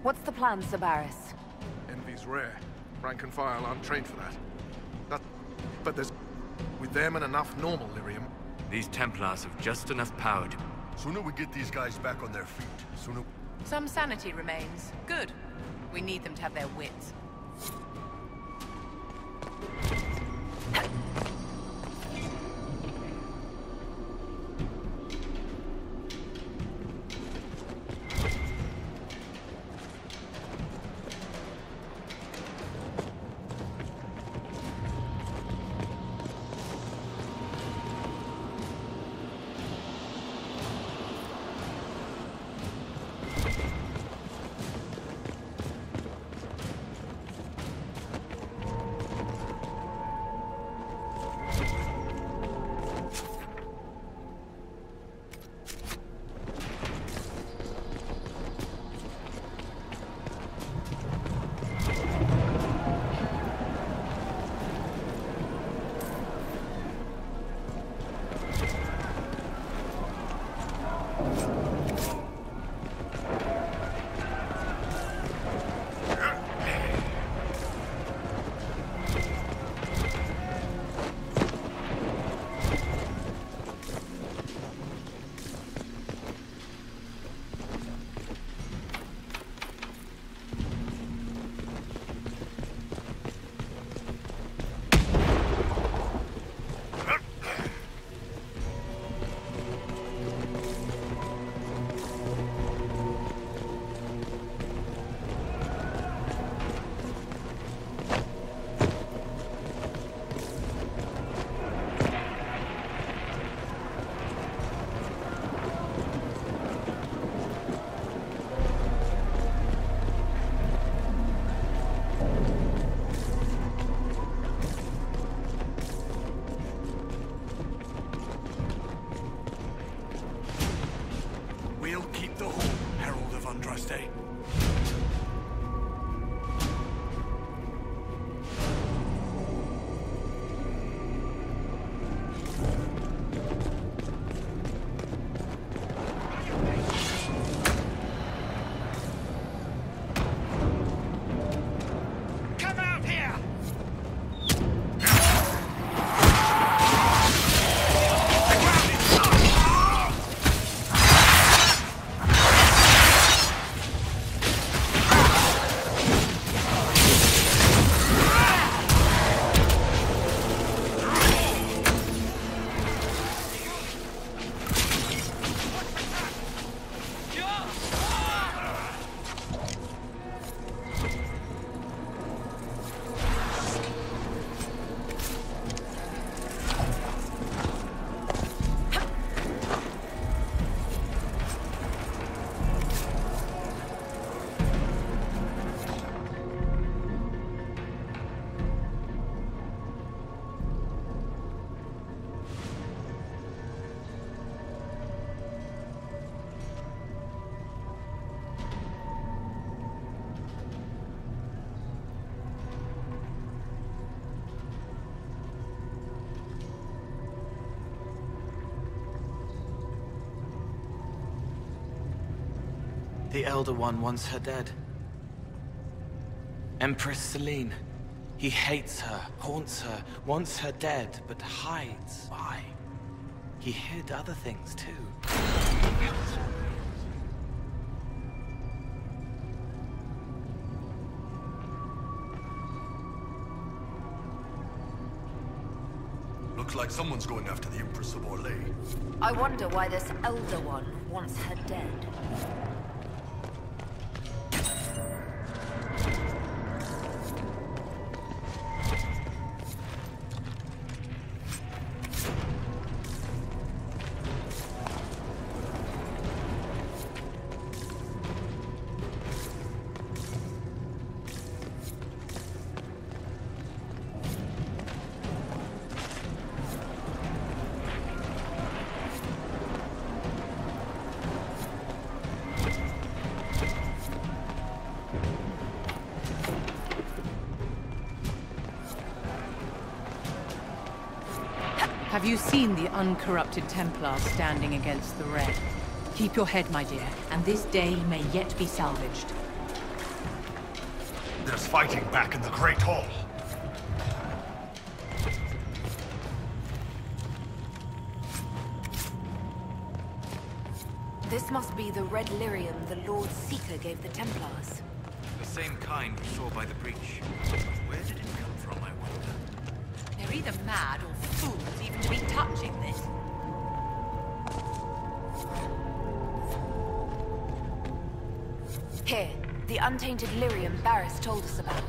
What's the plan, Sir Barris? Envy's rare. Rank and file aren't trained for that. But there's... with them and enough normal lyrium... These Templars have just enough power to... Sooner we get these guys back on their feet, sooner... Some sanity remains. Good. We need them to have their wits. The Elder One wants her dead. Empress Celine. He hates her, haunts her, wants her dead, but hides. Why? He hid other things too. Looks like someone's going after the Empress of Orlais. I wonder why this Elder One wants her dead. Have you seen the uncorrupted Templars standing against the Red? Keep your head, my dear, and this day may yet be salvaged. There's fighting back in the Great Hall. This must be the red lyrium the Lord Seeker gave the Templars. The same kind we saw by the breach. Where did it come from, I wonder? They're either mad or fools even to be touching this. Here, the untainted lyrium Barris told us about.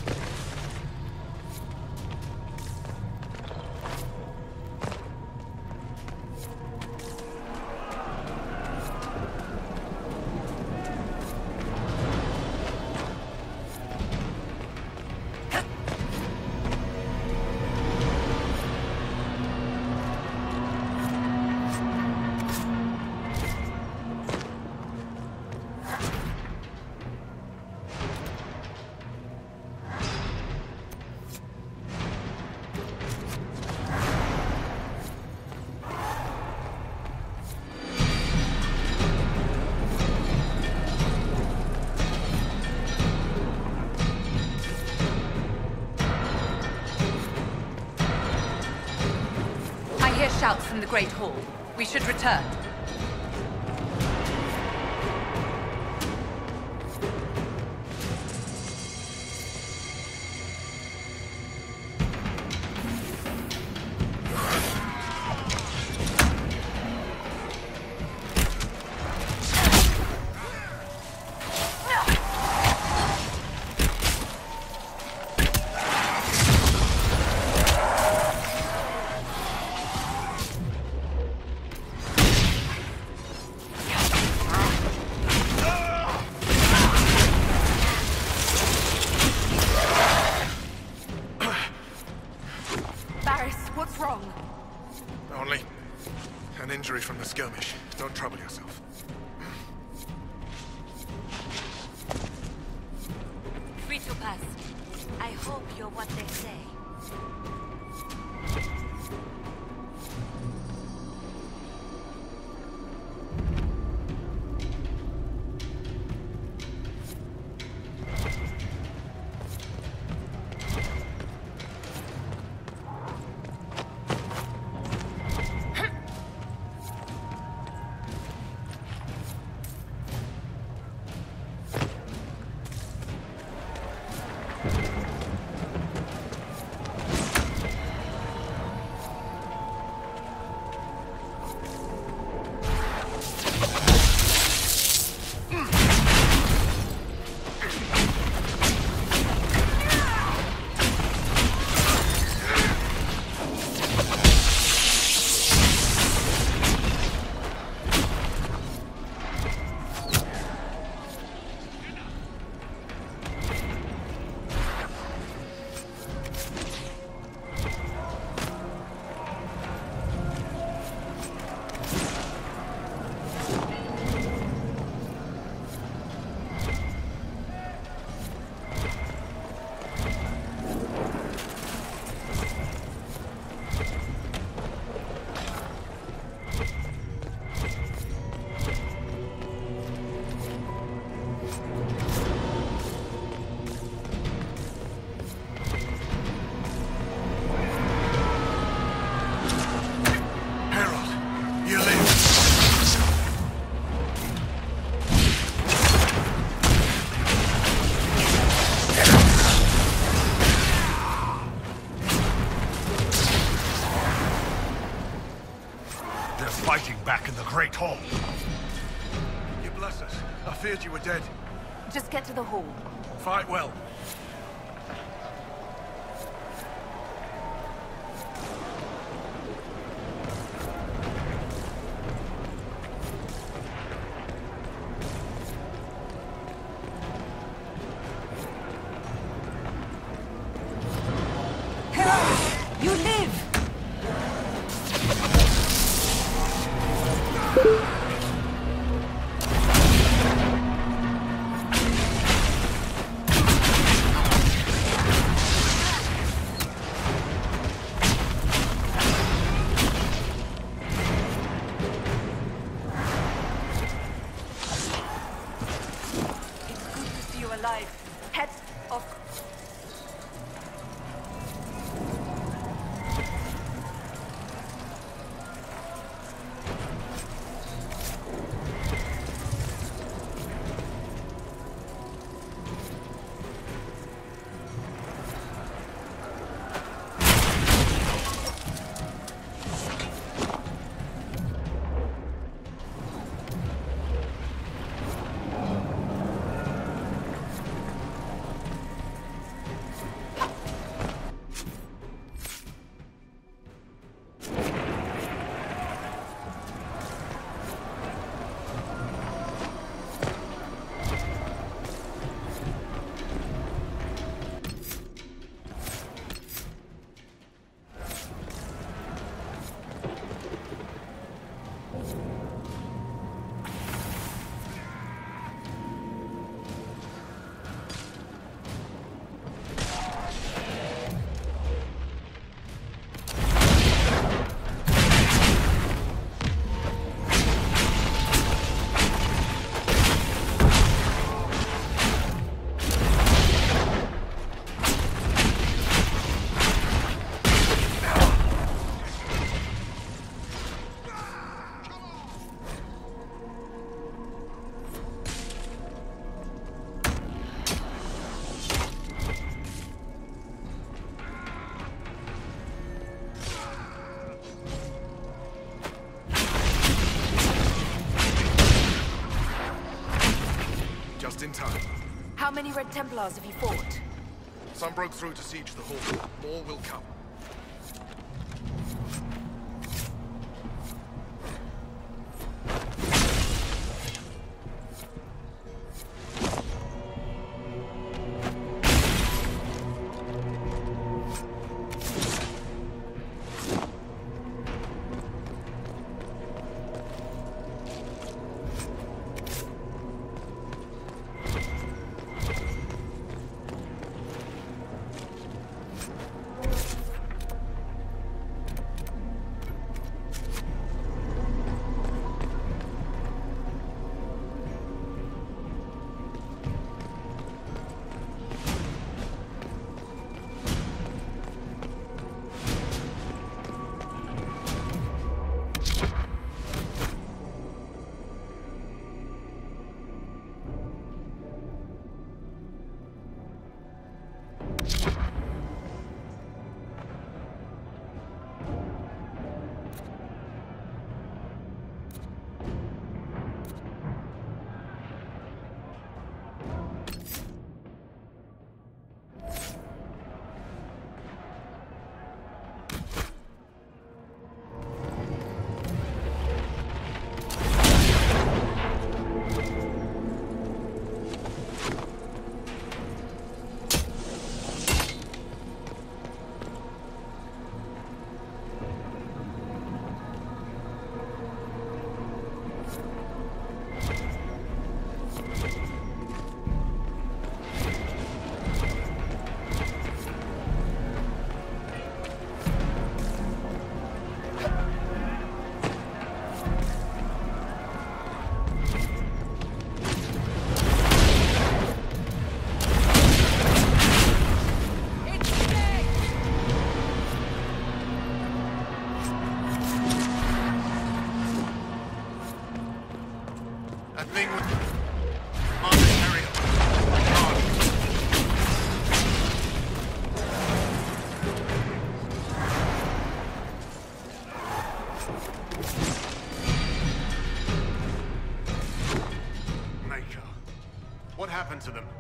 Shouts from the Great Hall. We should return. From the skirmish. Don't trouble yourself. Free to pass. I hope you're what they say. Fighting back in the Great Hall. You bless us. I feared you were dead. Just get to the hall. Fight well. You live! In time. How many Red Templars have you fought? Some broke through to siege the hall. More will come. What happened to them?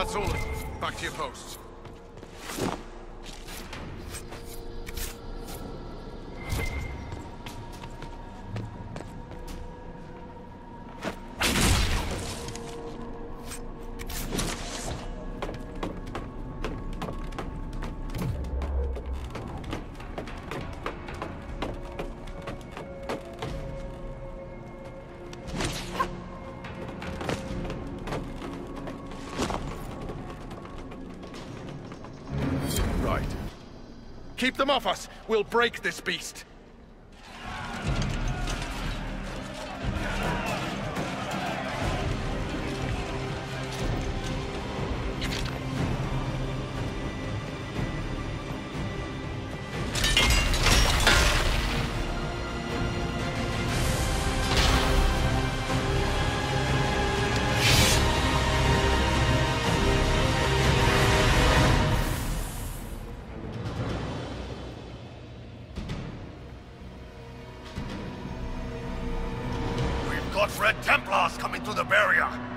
That's all of you. Back to your posts. Keep them off us! We'll break this beast! Got Red Templars coming through the barrier.